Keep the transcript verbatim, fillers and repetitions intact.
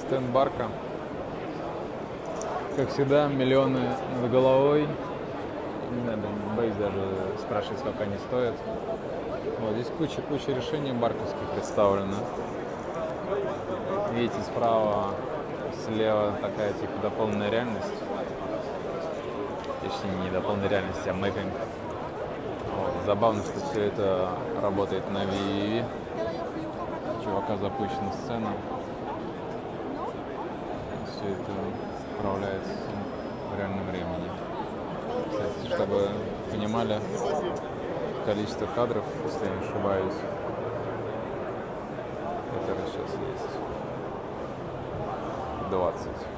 Стенд Барка. Как всегда, миллионы над головой. Не надо, боюсь даже спрашивать, сколько они стоят. Вот здесь куча-куча решений барковских представлено. Видите, справа, слева такая типа дополненная реальность. Точнее, не дополненная реальность, а мэппинг. Вот. Забавно, что все это работает на Vivi. У чувака запущена сцена. Все это управляется в реальном времени. Кстати, чтобы понимали количество кадров, если я не ошибаюсь, которые сейчас есть, двадцать.